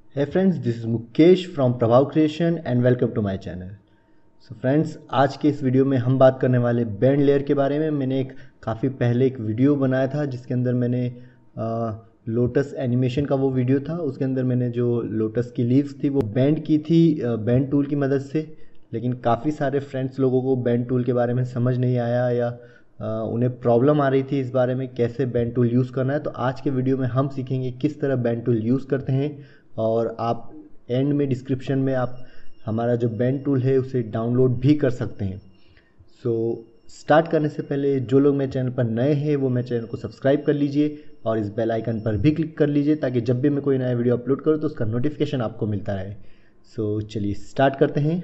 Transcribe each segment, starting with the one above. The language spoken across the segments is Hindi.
Hey friends, this is Mukesh from Prabhav Creation and welcome to my channel. So friends, आज के इस वीडियो में हम बात करने वाले बैंड लेयर के बारे में। मैंने काफ़ी पहले एक वीडियो बनाया था जिसके अंदर मैंने लोटस एनिमेशन का वो वीडियो था। उसके अंदर मैंने जो लोटस की लीव्स थी वो बैंड की थी बैंड टूल की मदद से। लेकिन काफ़ी सारे फ्रेंड्स लोगों को बैंड टूल के बारे में समझ नहीं आया या उन्हें प्रॉब्लम आ रही थी इस बारे में कैसे बैंड टूल यूज़ करना है। तो आज के वीडियो में हम सीखेंगे किस तरह बैंड टूल यूज़ करते हैं, और आप एंड में डिस्क्रिप्शन में आप हमारा जो बैंड टूल है उसे डाउनलोड भी कर सकते हैं। सो स्टार्ट करने से पहले जो लोग मेरे चैनल पर नए हैं वो मेरे चैनल को सब्सक्राइब कर लीजिए और इस बेल आइकन पर भी क्लिक कर लीजिए ताकि जब भी मैं कोई नया वीडियो अपलोड करूँ तो उसका नोटिफिकेशन आपको मिलता रहे। सो चलिए स्टार्ट करते हैं।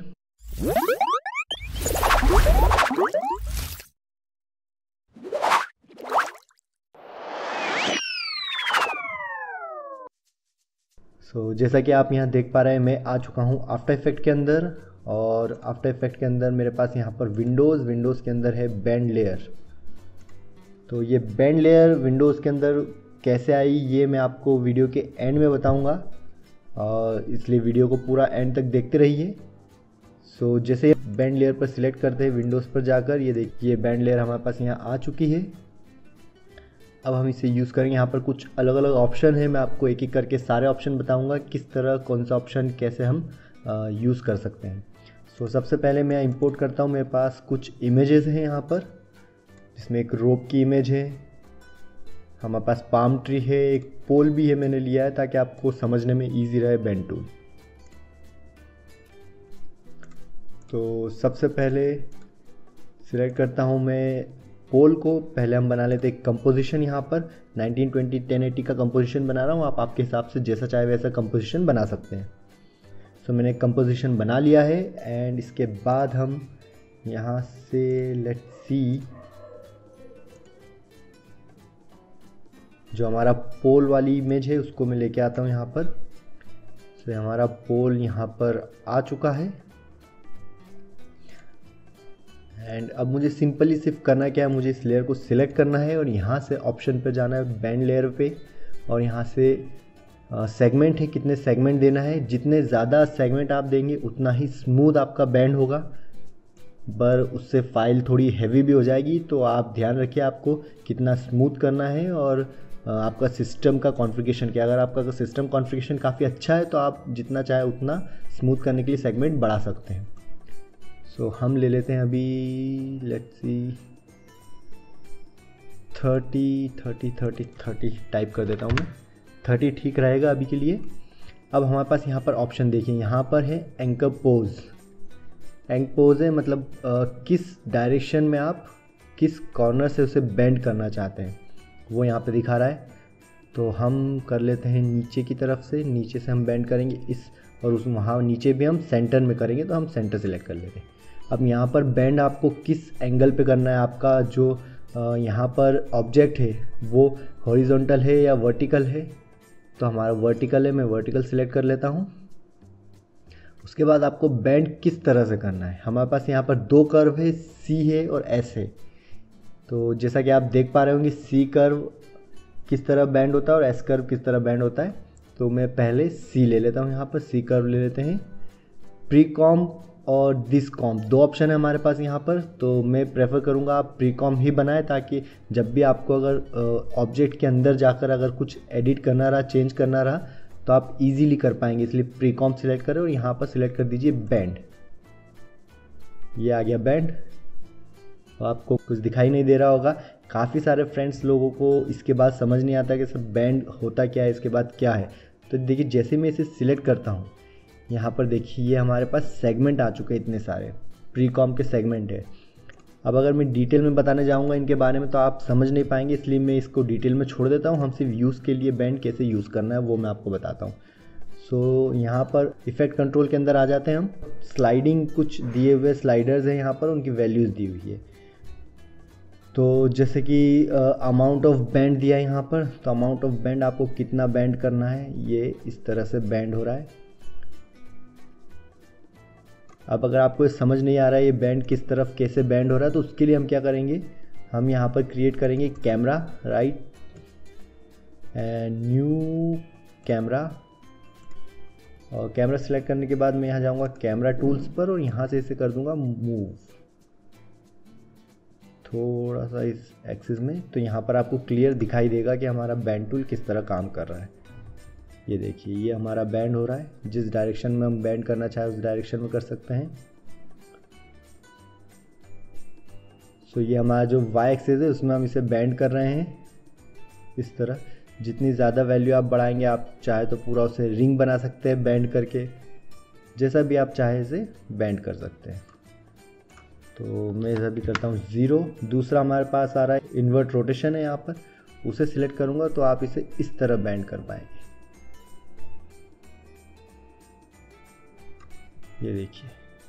जैसा कि आप यहाँ देख पा रहे हैं, मैं आ चुका हूँ आफ्टर इफेक्ट के अंदर, और आफ्टर इफेक्ट के अंदर मेरे पास यहाँ पर विंडोज़ के अंदर है बैंड लेयर। तो ये बैंड लेयर विंडोज़ के अंदर कैसे आई ये मैं आपको वीडियो के एंड में बताऊँगा, और इसलिए वीडियो को पूरा एंड तक देखते रहिए। जैसे बैंड लेयर पर सिलेक्ट करते हैं विंडोज़ पर जाकर, ये देखिए बैंड लेयर हमारे पास यहाँ आ चुकी है। अब हम इसे यूज़ करेंगे। यहाँ पर कुछ अलग अलग ऑप्शन है, मैं आपको एक एक करके सारे ऑप्शन बताऊंगा किस तरह कौन सा ऑप्शन कैसे हम यूज़ कर सकते हैं। सबसे पहले मैं इंपोर्ट करता हूँ। मेरे पास कुछ इमेजेस हैं यहाँ पर, जिसमें एक रोप की इमेज है, हमारे पास पाम ट्री है, एक पोल भी है मैंने लिया है ताकि आपको समझने में ईजी रहे बैंड टूल। तो सबसे पहले सिलेक्ट करता हूँ मैं पोल को। पहले हम बना लेते हैं कंपोजिशन। यहाँ पर 1920 1080 का कंपोजिशन बना रहा हूँ, आप आपके हिसाब से जैसा चाहे वैसा कंपोजिशन बना सकते हैं। मैंने कंपोजिशन बना लिया है, एंड इसके बाद हम यहाँ से लेट्स सी जो हमारा पोल वाली इमेज है उसको मैं लेके आता हूँ यहाँ पर। हमारा पोल यहाँ पर आ चुका है, एंड अब मुझे सिंपली सिर्फ करना क्या है, मुझे इस लेयर को सिलेक्ट करना है और यहाँ से ऑप्शन पे जाना है बैंड लेयर पे, और यहाँ से सेगमेंट है, कितने सेगमेंट देना है। जितने ज़्यादा सेगमेंट आप देंगे उतना ही स्मूथ आपका बैंड होगा, पर उससे फाइल थोड़ी हैवी भी हो जाएगी। तो आप ध्यान रखिए आपको कितना स्मूथ करना है, और आपका सिस्टम का कॉन्फ़िगरेशन क्या। अगर आपका सिस्टम कॉन्फ़िगरेशन काफ़ी अच्छा है तो आप जितना चाहे उतना स्मूथ करने के लिए सेगमेंट बढ़ा सकते हैं। हम ले लेते हैं अभी लेट्स सी 30 टाइप कर देता हूँ मैं। 30 ठीक रहेगा अभी के लिए। अब हमारे पास यहाँ पर ऑप्शन देखिए, यहाँ पर है एंकर पोज। एंकर पोज है मतलब किस डायरेक्शन में आप किस कॉर्नर से उसे बेंड करना चाहते हैं वो यहाँ पे दिखा रहा है। तो हम कर लेते हैं नीचे की तरफ से, नीचे से हम बेंड करेंगे इस, और उस वहाँ नीचे भी हम सेंटर में करेंगे, तो हम सेंटर सेलेक्ट कर लेते हैं। अब यहाँ पर बेंड आपको किस एंगल पे करना है, आपका जो यहाँ पर ऑब्जेक्ट है वो हॉरिजॉन्टल है या वर्टिकल है। तो हमारा वर्टिकल है, मैं वर्टिकल सिलेक्ट कर लेता हूँ। उसके बाद आपको बेंड किस तरह से करना है। हमारे पास यहाँ पर दो कर्व है, सी है और एस है। तो जैसा कि आप देख पा रहे होंगे सी कर्व किस तरह बैंड होता है और एस कर्व किस तरह बैंड होता है। तो मैं पहले सी ले लेता हूँ, यहाँ पर सी कर्व ले लेते हैं। प्री कॉम्प और दिस कॉम्प दो ऑप्शन है हमारे पास यहाँ पर। तो मैं प्रेफर करूँगा आप प्री कॉम्प ही बनाएं, ताकि जब भी आपको अगर ऑब्जेक्ट के अंदर जाकर अगर कुछ एडिट करना रहा, चेंज करना रहा, तो आप इजीली कर पाएंगे। इसलिए प्री कॉम्प सिलेक्ट करें और यहाँ पर सिलेक्ट कर दीजिए बैंड। ये आ गया बैंड। तो आपको कुछ दिखाई नहीं दे रहा होगा। काफ़ी सारे फ्रेंड्स लोगों को इसके बाद समझ नहीं आता कि सब बैंड होता क्या है, इसके बाद क्या है। तो देखिए जैसे मैं इसे सिलेक्ट करता हूँ, यहाँ पर देखिए ये हमारे पास सेगमेंट आ चुके हैं, इतने सारे प्री कॉम के सेगमेंट है। अब अगर मैं डिटेल में बताने जाऊँगा इनके बारे में तो आप समझ नहीं पाएंगे, इसलिए मैं इसको डिटेल में छोड़ देता हूँ। हम सिर्फ यूज़ के लिए बैंड कैसे यूज़ करना है वो मैं आपको बताता हूँ। यहाँ पर इफेक्ट कंट्रोल के अंदर आ जाते हैं हम। स्लाइडिंग कुछ दिए हुए स्लाइडर्स हैं यहाँ पर, उनकी वैल्यूज़ दी हुई है। तो जैसे कि अमाउंट ऑफ बैंड दिया है यहाँ पर, तो अमाउंट ऑफ बैंड आपको कितना बैंड करना है, ये इस तरह से बैंड हो रहा है। अब अगर आपको समझ नहीं आ रहा है ये बैंड किस तरफ कैसे बैंड हो रहा है, तो उसके लिए हम क्या करेंगे, हम यहाँ पर क्रिएट करेंगे camera, right, and new camera, और कैमरा सेलेक्ट करने के बाद मैं यहाँ जाऊँगा कैमरा टूल्स पर और यहाँ से इसे कर दूँगा मूव थोड़ा सा इस एक्सिस में। तो यहाँ पर आपको क्लियर दिखाई देगा कि हमारा बैंड टूल किस तरह काम कर रहा है। ये देखिए, ये हमारा बैंड हो रहा है। जिस डायरेक्शन में हम बैंड करना चाहें उस डायरेक्शन में कर सकते हैं। सो ये हमारा जो वाई एक्सिस है उसमें हम इसे बैंड कर रहे हैं इस तरह। जितनी ज़्यादा वैल्यू आप बढ़ाएंगे, आप चाहे तो पूरा उसे रिंग बना सकते हैं बैंड करके, जैसा भी आप चाहे इसे बैंड कर सकते हैं। तो मैं इसे भी करता हूँ 0। दूसरा हमारे पास आ रहा है इन्वर्ट रोटेशन है, यहाँ पर उसे सिलेक्ट करूँगा तो आप इसे इस तरह बैंड कर पाएंगे। ये देखिए,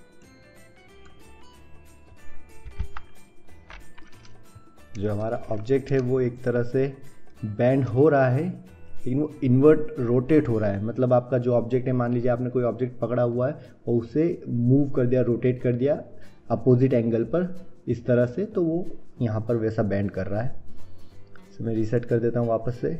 जो हमारा ऑब्जेक्ट है वो एक तरह से बैंड हो रहा है, लेकिन वो इन्वर्ट रोटेट हो रहा है। मतलब आपका जो ऑब्जेक्ट है, मान लीजिए आपने कोई ऑब्जेक्ट पकड़ा हुआ है और उसे मूव कर दिया, रोटेट कर दिया अपोजिट एंगल पर इस तरह से, तो वो यहाँ पर वैसा बैंड कर रहा है। तो मैं रीसेट कर देता हूँ वापस से।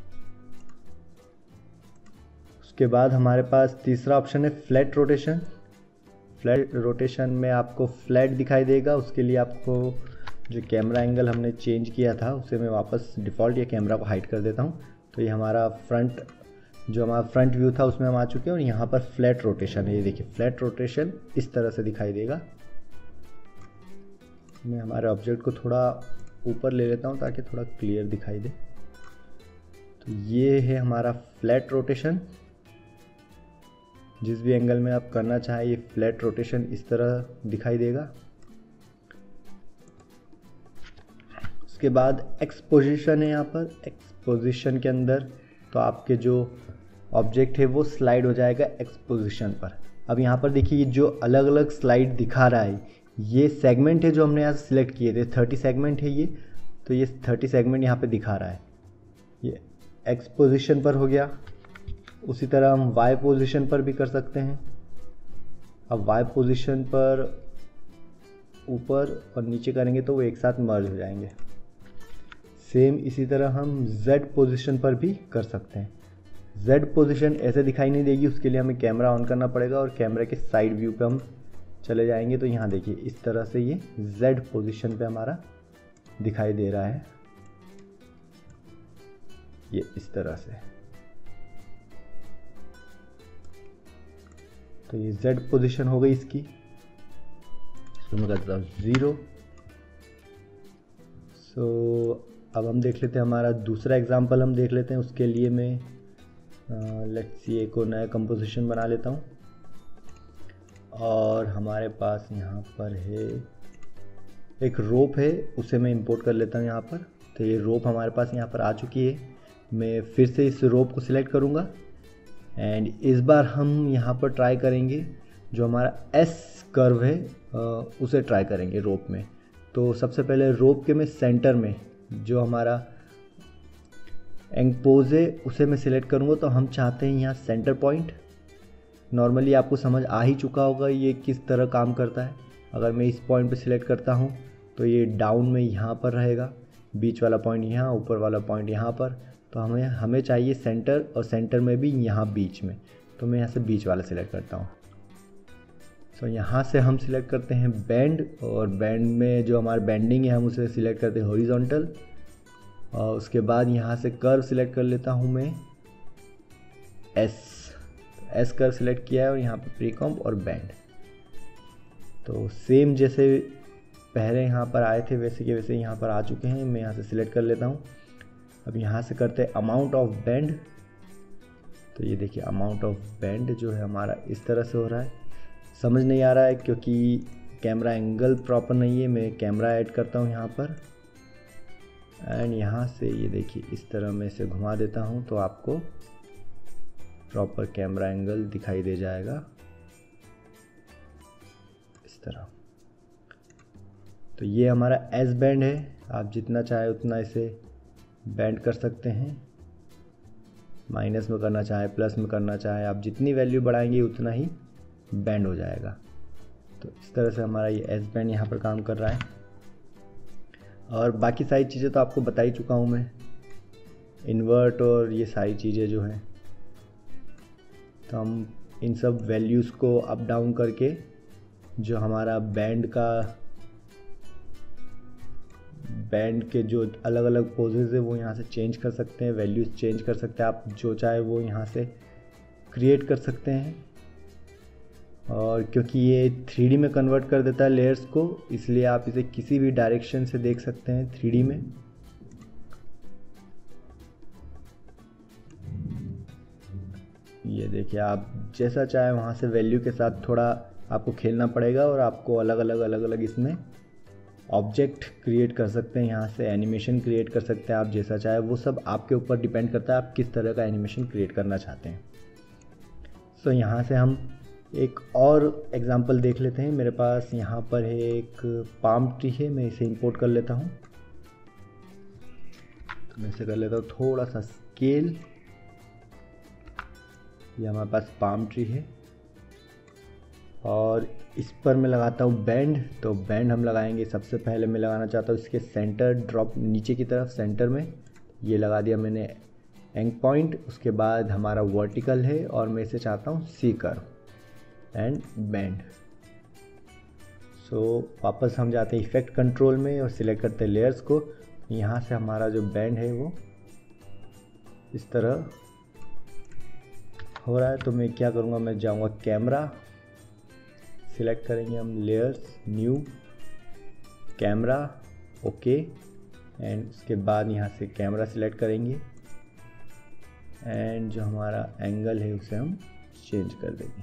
उसके बाद हमारे पास तीसरा ऑप्शन है फ्लैट रोटेशन। फ्लैट रोटेशन में आपको फ्लैट दिखाई देगा। उसके लिए आपको जो कैमरा एंगल हमने चेंज किया था उसे मैं वापस डिफ़ॉल्ट या कैमरा को हाइड कर देता हूँ। तो ये हमारा फ्रंट, जो हमारा फ्रंट व्यू था उसमें हम आ चुके हैं और यहाँ पर फ्लैट रोटेशन है। ये देखिए, फ्लैट रोटेशन इस तरह से दिखाई देगा। मैं हमारे ऑब्जेक्ट को थोड़ा ऊपर ले लेता हूँ ताकि थोड़ा क्लियर दिखाई दे। तो ये है हमारा फ्लैट रोटेशन। जिस भी एंगल में आप करना चाहें ये फ्लैट रोटेशन इस तरह दिखाई देगा। उसके बाद एक्सपोजिशन है। यहाँ पर एक्सपोजिशन के अंदर तो आपके जो ऑब्जेक्ट है वो स्लाइड हो जाएगा एक्सपोजिशन पर। अब यहाँ पर देखिए, जो अलग अलग स्लाइड दिखा रहा है ये सेगमेंट है जो हमने यहाँ से सिलेक्ट किए थे। 30 सेगमेंट है ये, तो ये 30 सेगमेंट यहाँ पे दिखा रहा है। ये एक्स पोजिशन पर हो गया। उसी तरह हम वाई पोजीशन पर भी कर सकते हैं। अब वाई पोजीशन पर ऊपर और नीचे करेंगे तो वो एक साथ मर्ज हो जाएंगे। सेम इसी तरह हम जेड पोजीशन पर भी कर सकते हैं। जेड पोजीशन ऐसे दिखाई नहीं देगी, उसके लिए हमें कैमरा ऑन करना पड़ेगा और कैमरे के साइड व्यू पे हम चले जाएंगे। तो यहाँ देखिए, इस तरह से ये जेड पोजीशन पे हमारा दिखाई दे रहा है, ये इस तरह से। तो ये Z पोजीशन हो गई इसकी। इसको मैं करता हूँ 0। अब हम देख लेते हैं हमारा दूसरा एग्जांपल हम देख लेते हैं। उसके लिए मैं लेट्स सी एक नया कंपोजिशन बना लेता हूँ और हमारे पास यहाँ पर है एक रोप है, उसे मैं इंपोर्ट कर लेता हूँ यहाँ पर। तो ये रोप हमारे पास यहाँ पर आ चुकी है। मैं फिर से इस रोप को सिलेक्ट करूँगा एंड इस बार हम यहाँ पर ट्राई करेंगे जो हमारा एस कर्व है उसे ट्राई करेंगे रोप में। तो सबसे पहले रोप के मैं सेंटर में जो हमारा एंगपोज है उसे मैं सिलेक्ट करूँगा। तो हम चाहते हैं यहाँ सेंटर पॉइंट। नॉर्मली आपको समझ आ ही चुका होगा ये किस तरह काम करता है। अगर मैं इस पॉइंट पे सिलेक्ट करता हूँ तो ये डाउन में यहाँ पर रहेगा, बीच वाला पॉइंट यहाँ, ऊपर वाला पॉइंट यहाँ पर। तो हमें चाहिए सेंटर, और सेंटर में भी यहाँ बीच में। तो मैं यहाँ से बीच वाला सिलेक्ट करता हूँ। तो यहाँ से हम सिलेक्ट करते हैं बैंड, और बैंड में जो हमारा बैंडिंग है हम उसे सिलेक्ट करते हैं हॉरिजॉन्टल। और उसके बाद यहाँ से कर्व सिलेक्ट कर लेता हूँ मैं एस कर्व सिलेक्ट किया है और यहाँ पर प्रीकॉम्प और बैंड। तो सेम जैसे पहले यहाँ पर आए थे वैसे के वैसे यहाँ पर आ चुके हैं। मैं यहाँ से सिलेक्ट कर लेता हूँ। अब यहाँ से करते हैं अमाउंट ऑफ बैंड। तो ये देखिए अमाउंट ऑफ बैंड जो है हमारा इस तरह से हो रहा है। समझ नहीं आ रहा है क्योंकि कैमरा एंगल प्रॉपर नहीं है। मैं कैमरा ऐड करता हूँ यहाँ पर एंड यहाँ से ये देखिए इस तरह मैं इसे घुमा देता हूँ तो आपको प्रॉपर कैमरा एंगल दिखाई दे जाएगा इस तरह। तो ये हमारा एस बैंड है। आप जितना चाहे उतना इसे बैंड कर सकते हैं। माइनस में करना चाहे, प्लस में करना चाहे, आप जितनी वैल्यू बढ़ाएंगे उतना ही बैंड हो जाएगा। तो इस तरह से हमारा ये एस बैंड यहाँ पर काम कर रहा है। और बाकी सारी चीज़ें तो आपको बता ही चुका हूँ मैं, इन्वर्ट और ये सारी चीज़ें जो हैं। तो हम इन सब वैल्यूज़ को अप डाउन करके जो हमारा बैंड के जो अलग अलग पोजेज है वो यहाँ से चेंज कर सकते हैं, वैल्यूज़ चेंज कर सकते हैं। आप जो चाहे वो यहाँ से क्रिएट कर सकते हैं। और क्योंकि ये 3D में कन्वर्ट कर देता है लेयर्स को, इसलिए आप इसे किसी भी डायरेक्शन से देख सकते हैं 3D में। ये देखिए, आप जैसा चाहे वहाँ से वैल्यू के साथ थोड़ा आपको खेलना पड़ेगा और आपको अलग अलग इसमें ऑब्जेक्ट क्रिएट कर सकते हैं, यहाँ से एनिमेशन क्रिएट कर सकते हैं आप जैसा चाहे। वो सब आपके ऊपर डिपेंड करता है आप किस तरह का एनिमेशन क्रिएट करना चाहते हैं। सो यहाँ से हम एक और एग्जांपल देख लेते हैं। मेरे पास यहाँ पर है एक पाम ट्री है, मैं इसे इंपोर्ट कर लेता हूँ। तो मैं इसे कर लेता हूँ थोड़ा सा स्केल। ये हमारे पास पाम ट्री है और इस पर मैं लगाता हूँ बैंड। तो बैंड हम लगाएंगे, सबसे पहले मैं लगाना चाहता हूँ इसके सेंटर ड्रॉप नीचे की तरफ सेंटर में। ये लगा दिया मैंने एंड पॉइंट। उसके बाद हमारा वर्टिकल है और मैं इसे चाहता हूँ C curve and band. So वापस हम जाते हैं इफेक्ट कंट्रोल में और सिलेक्ट करते हैं लेयर्स को। यहाँ से हमारा जो बैंड है वो इस तरह हो रहा है। तो मैं क्या करूँगा, मैं जाऊँगा कैमरा, सिलेक्ट करेंगे हम layers, new, camera, okay. And उसके बाद यहाँ से कैमरा सिलेक्ट करेंगे एंड जो हमारा एंगल है उसे हम चेंज कर देंगे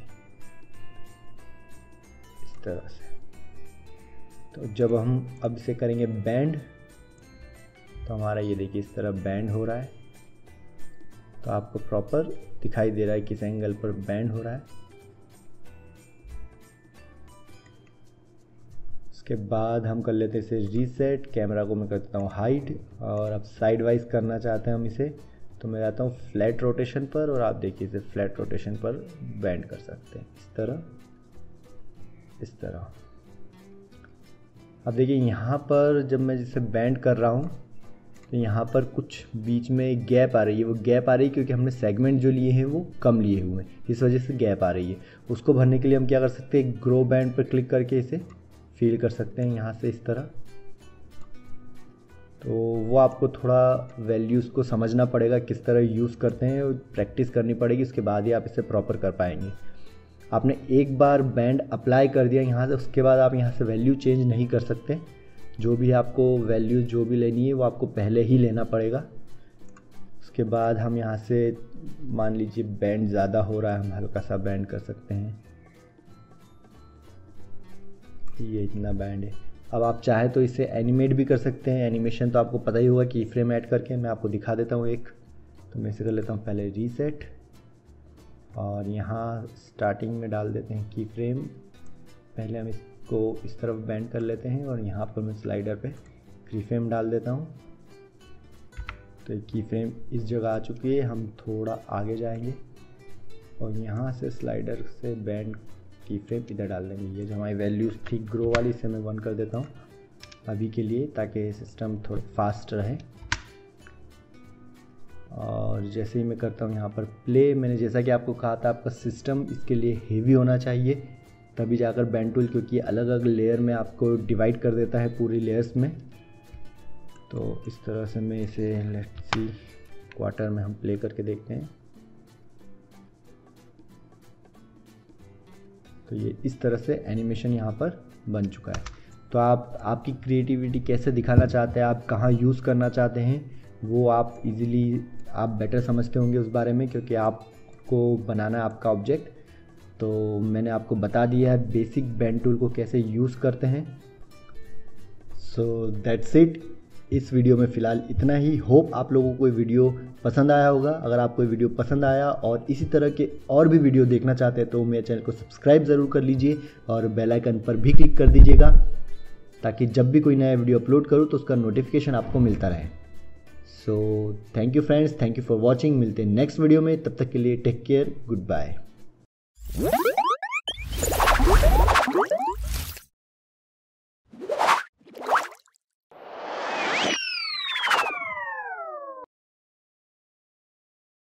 इस तरह से। तो जब हम अब इसे करेंगे बैंड, तो हमारा ये देखिए इस तरह बैंड हो रहा है। तो आपको प्रॉपर दिखाई दे रहा है किस एंगल पर बैंड हो रहा है। उसके बाद हम कर लेते हैं इसे रीसेट। कैमरा को मैं कर देता हूँ हाइड और अब साइड वाइज करना चाहते हैं हम इसे, तो मैं जाता हूँ फ्लैट रोटेशन पर और आप देखिए इसे फ्लैट रोटेशन पर बैंड कर सकते हैं इस तरह। अब देखिए यहाँ पर जब मैं जिसे बैंड कर रहा हूँ तो यहाँ पर कुछ बीच में गैप आ रही है। वो गैप आ रही है क्योंकि हमने सेगमेंट जो लिए हैं वो कम लिए हुए हैं, इस वजह से गैप आ रही है। उसको भरने के लिए हम क्या कर सकते हैं, ग्रो बैंड पर क्लिक करके इसे फील कर सकते हैं यहाँ से इस तरह। तो वो आपको थोड़ा वैल्यूज़ को समझना पड़ेगा किस तरह यूज़ करते हैं, प्रैक्टिस करनी पड़ेगी, उसके बाद ही आप इसे प्रॉपर कर पाएंगे। आपने एक बार बैंड अप्लाई कर दिया यहाँ से, उसके बाद आप यहाँ से वैल्यू चेंज नहीं कर सकते। जो भी आपको वैल्यू जो भी लेनी है वो आपको पहले ही लेना पड़ेगा। उसके बाद हम यहाँ से मान लीजिए बैंड ज़्यादा हो रहा है, हम हल्का सा बैंड कर सकते हैं। ये इतना बैंड है। अब आप चाहे तो इसे एनिमेट भी कर सकते हैं। एनिमेशन तो आपको पता ही होगा कि फ्रेम ऐड करके मैं आपको दिखा देता हूँ एक। तो मैं इसे कर लेता हूँ पहले रीसेट और यहाँ स्टार्टिंग में डाल देते हैं की फ्रेम। पहले हम इसको इस तरफ बैंड कर लेते हैं और यहाँ पर मैं स्लाइडर पे की फ्रेम डाल देता हूँ। तो की फ्रेम इस जगह आ चुकी है। हम थोड़ा आगे जाएंगे और यहाँ से स्लाइडर से बैंड की फ्रेम इधर डाल देंगे। ये जो हमारी वैल्यूज़ थी ग्रो वाली, इसे मैं 1 कर देता हूँ अभी के लिए, ताकि सिस्टम थोड़ा फास्ट रहे। और जैसे ही मैं करता हूँ यहाँ पर प्ले, मैंने जैसा कि आपको कहा था आपका सिस्टम इसके लिए हेवी होना चाहिए, तभी जाकर बैंड टूल, क्योंकि अलग अलग लेयर में आपको डिवाइड कर देता है पूरी लेयर्स में। तो इस तरह से मैं इसे लेट्स सी क्वार्टर में हम प्ले करके देखते हैं। तो ये इस तरह से एनिमेशन यहाँ पर बन चुका है। तो आप आपकी क्रिएटिविटी कैसे दिखाना चाहते हैं, आप कहाँ यूज़ करना चाहते हैं, वो आप इजीली आप बेटर समझते होंगे उस बारे में, क्योंकि आपको बनाना है आपका ऑब्जेक्ट। तो मैंने आपको बता दिया है बेसिक बैंड टूल को कैसे यूज़ करते हैं। So that's it. इस वीडियो में फ़िलहाल इतना ही। होप आप लोगों को ये वीडियो पसंद आया होगा। अगर आपको ये वीडियो पसंद आया और इसी तरह के और भी वीडियो देखना चाहते हैं तो मेरे चैनल को सब्सक्राइब ज़रूर कर लीजिए और बेल आइकन पर भी क्लिक कर दीजिएगा, ताकि जब भी कोई नया वीडियो अपलोड करूँ तो उसका नोटिफिकेशन आपको मिलता रहे। So thank you friends, thank you for watching. मिलते हैं नेक्स्ट वीडियो में, तब तक के लिए टेक केयर, गुड बाय।